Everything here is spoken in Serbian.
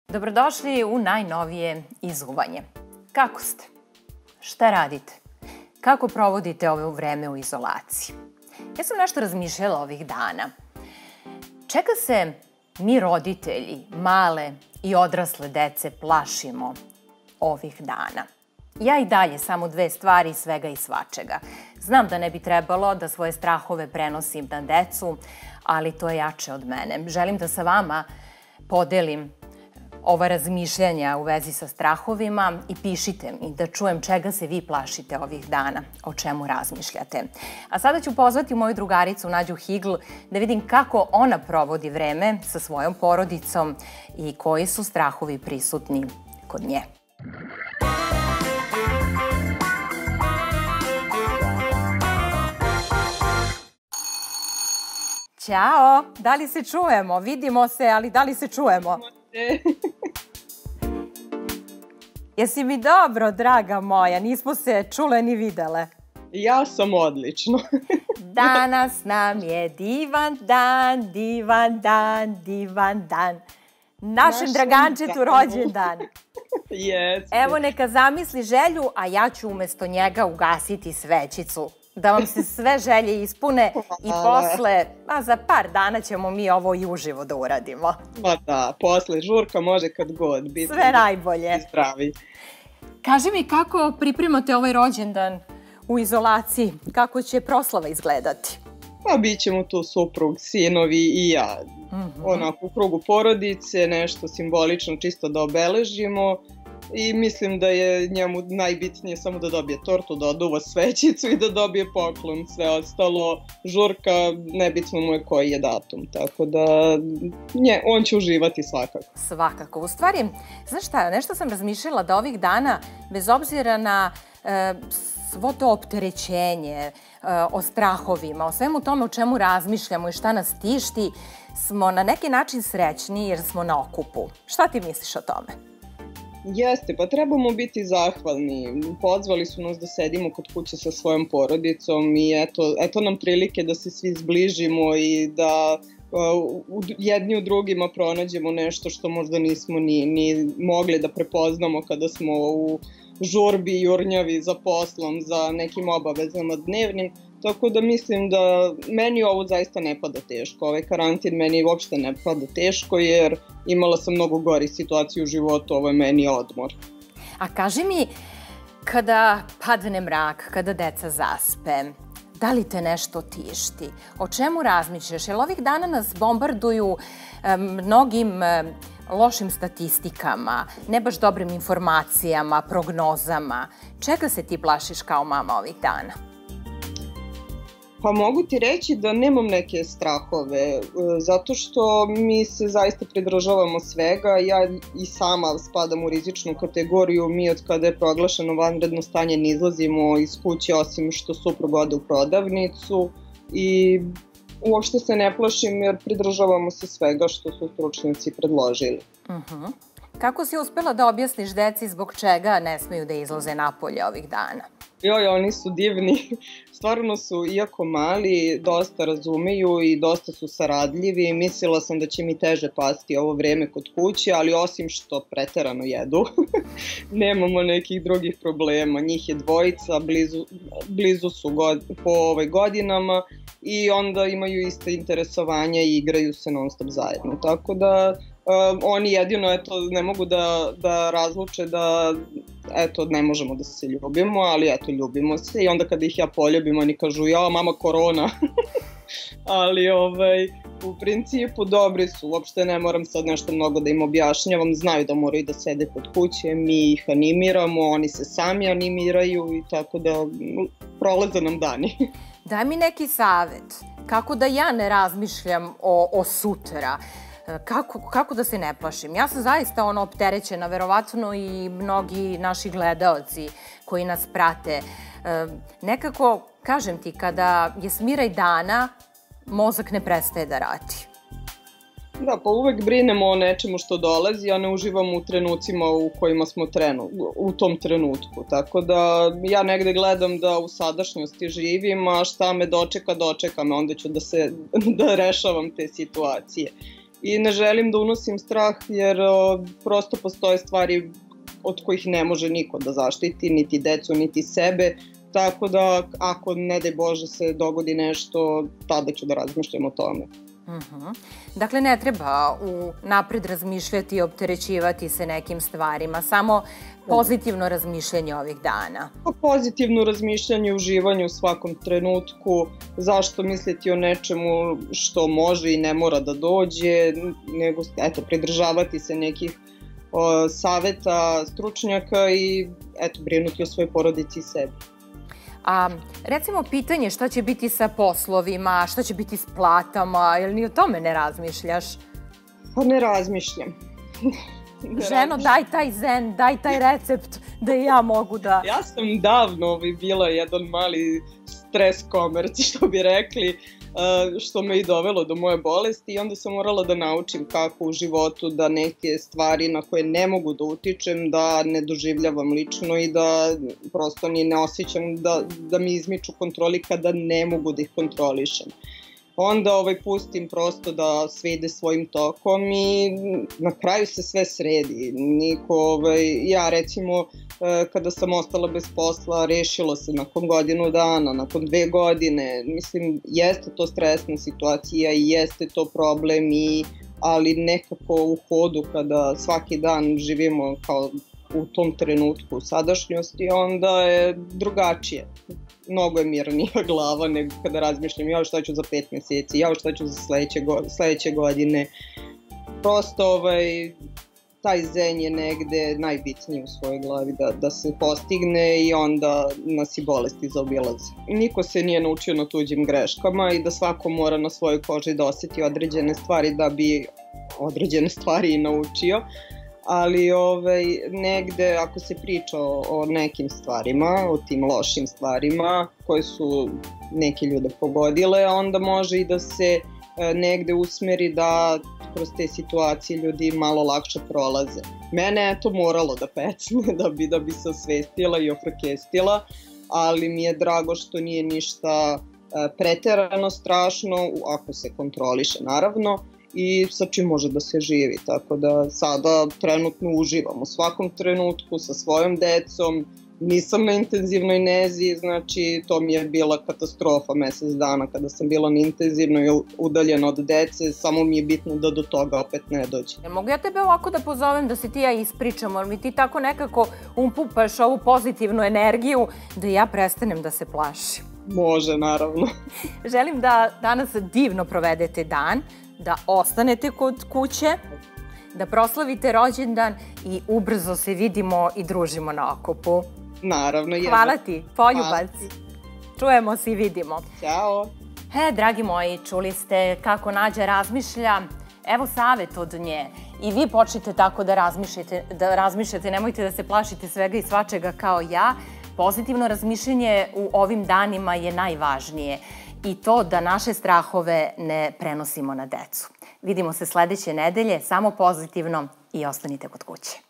Dobrodošli u najnovije izuvanje. Kako ste? Šta radite? Kako provodite ovo vreme u izolaciji? Ja sam nešto razmišljala ovih dana. Čega se mi roditelji, male i odrasle dece plašimo ovih dana? Ja i dalje samo dve stvari svega i svačega. Znam da ne bi trebalo da svoje strahove prenosim na decu, ali to je jače od mene. Želim da sa vama podelim ova razmišljanja u vezi sa strahovima i pišite mi da čujem čega se vi plašite ovih dana, o čemu razmišljate. A sada ću pozvati moju drugaricu Nađu Higl da vidim kako ona provodi vreme sa svojom porodicom i koji su strahovi prisutni kod nje. Ćao, da li se čujemo? Vidimo se, ali da li se čujemo? Jesi mi dobro, draga moja? Nismo se čule ni videle. Ja sam odlično. Danas nam je divan dan, divan dan, divan dan. Našem Dragančetu rođendan. Jeste. Evo neka zamisli želju, a ja ću umesto njega ugasiti svećicu. Da vam se sve želje ispune i posle, za par dana ćemo mi ovo i uživo da uradimo. Ma da, posle žurka može kad god. Sve najbolje. I zdravi. Kaži mi kako pripremate ovaj rođendan u izolaciji, kako će proslava izgledati? Pa bit ćemo tu suprug, sinovi i ja. Onako u krugu porodice, nešto simbolično čisto da obeležimo. I mislim da je njemu najbitnije samo da dobije tortu, da oduva svećicu i da dobije poklon. Sve ostalo, žurka, nebitno mu je koji je datum. Tako da on će uživati svakako. Svakako. U stvari, znaš šta, nešto sam razmišljala da ovih dana, bez obzira na svo to opterećenje, o strahovima, o svemu tome o čemu razmišljamo i šta nas tišti, smo na neki način srećni jer smo na okupu. Šta ti misliš o tome? Jeste, pa trebamo biti zahvalni. Pozvali su nas da sedimo kod kuće sa svojom porodicom i eto nam prilike da se svi zbližimo i da jedni u drugima pronađemo nešto što možda nismo ni mogli da prepoznamo kada smo u žurbi, jurnjavi za poslom, za nekim obavezama dnevnim. Tako da mislim da meni ovo zaista ne pada teško. Ovaj karantin meni uopšte ne pada teško jer imala sam mnogo gori situaciju u životu, ovo je meni odmor. A kaži mi, kada padne mrak, kada deca zaspe, da li te nešto tišti? O čemu razmišljaš? Jer ovih dana nas bombarduju mnogim lošim statistikama, ne baš dobrim informacijama, prognozama. Čega se ti plašiš kao mama ovih dana? Pa mogu ti reći da nemam neke strahove, zato što mi se zaista pridržavamo svega. Ja i sama spadam u rizičnu kategoriju. Mi od kada je proglašeno vanredno stanje ne izlazimo iz kuće osim što suprug ode u prodavnicu i uopšte se ne plašim jer pridržavamo se svega što su stručnjaci predložili. Kako si uspela da objasniš deci zbog čega ne smeju da izlaze napolje ovih dana? Oni su divni. Stvarno su, iako mali, dosta razumeju i dosta su saradljivi. Mislila sam da će mi teže pasti ovo vreme kod kuće, ali osim što preterano jedu, nemamo nekih drugih problema. Njih je dvojica, blizu su po godinama i onda imaju iste interesovanja i igraju se non stop zajedno. Tako da oni jedino ne mogu da razluče da ne možemo da se ljubimo, ali ljubimo se i onda kada ih ja poljubim oni kažu ja mama korona, ali u principu dobri su, uopšte ne moram sad nešto mnogo da im objašnjavam, znaju da moraju da sede kod kuće, mi ih animiramo, oni se sami animiraju i tako da prolaze nam dani. Daj mi neki savet, kako da ja ne razmišljam o sutra, kako da se ne plašim? Ja sam zaista opterećena, verovatno i mnogi naši gledaoci koji nas prate. Nekako, kažem ti, kada je smiraj dana, mozak ne prestaje da radi. Da, pa uvek brinemo o nečemu što dolazi, a ne uživamo u trenucima u kojima smo u tom trenutku. Tako da ja negde gledam da u sadašnjosti živim, a šta me dočeka, dočeka me, onda ću da rešavam te situacije. i ne želim da unosim strah jer prosto postoje stvari od kojih ne može niko da zaštiti, niti decu, niti sebe, tako da ako ne daj Bože se dogodi nešto, tada ću da razmišljam o tome. Dakle, ne treba napred razmišljati i opterećivati se nekim stvarima, samo pozitivno razmišljanje ovih dana. Pozitivno razmišljanje, uživanje u svakom trenutku, zašto misliti o nečemu što može i ne mora da dođe, nego pridržavati se nekih saveta stručnjaka i brinuti o svojoj porodici i sebi. Recimo pitanje šta će biti sa poslovima, šta će biti s platama, jel ni o tome ne razmišljaš? Pa ne razmišljam. Ženo, daj taj zen, daj taj recept da i ja mogu da... Ja sam davno bila jedan mali stres komerci, što bi rekli, što me i dovelo do moje bolesti i onda sam morala da naučim kako u životu da neke stvari na koje ne mogu da utičem, da ne doživljavam lično i da prosto ni ne osjećam da mi izmiču kontroli kada ne mogu da ih kontrolišem. Onda pustim prosto da sve ide svojim tokom i na kraju se sve sredi. Ja recimo kada sam ostala bez posla rešilo se nakon godinu dana, nakon 2 godine. Mislim, jeste to stresna situacija i jeste to problem, ali nekako u hodu kada svaki dan živimo kao u tom trenutku u sadašnjosti, onda je drugačije. Mnogo je mirnija glava nego kada razmišljam ja šta ću za 5 meseci, ja šta ću za sledeće godine. Prosto taj zen je negde najbitniji u svojoj glavi da se postigne i onda nas i bolesti zaobilaze. Niko se nije naučio na tuđim greškama i da svako mora na svojoj koži da oseti određene stvari da bi određene stvari i naučio. Ali negde ako se priča o nekim stvarima, o tim lošim stvarima koje su neke ljude pogodile, onda može i da se negde usmeri da kroz te situacije ljudi malo lakše prolaze. Mene je to moralo da pecne da bi se osvestila i ofrkestila, ali mi je drago što nije ništa preterano strašno, ako se kontroliše naravno, i sa čim može da se živi, tako da sada trenutno uživam u svakom trenutku sa svojom decom, nisam na intenzivnoj nezi, znači to mi je bila katastrofa mesec dana kada sam bila na intenzivnoj udaljena od dece, samo mi je bitno da do toga opet ne dođe. Mogu ja tebe ovako da pozovem da se ti ja ispričamo, ali mi ti tako nekako umpupaš ovu pozitivnu energiju da ja prestanem da se plašim. Može, naravno. Želim da danas divno provedete dan, da ostanete kod kuće, da proslavite rođendan i ubrzo se vidimo i družimo na okupu. Naravno. Hvala ti, poljubac. Čujemo se i vidimo. Ćao. Dragi moji, čuli ste kako Nađa razmišlja. Evo savet od nje. I vi počnite tako da razmišljate, nemojte da se plašite svega i svačega kao ja. Pozitivno razmišljanje u ovim danima je najvažnije i to da naše strahove ne prenosimo na decu. Vidimo se sledeće nedelje, samo pozitivno i ostanite kod kuće.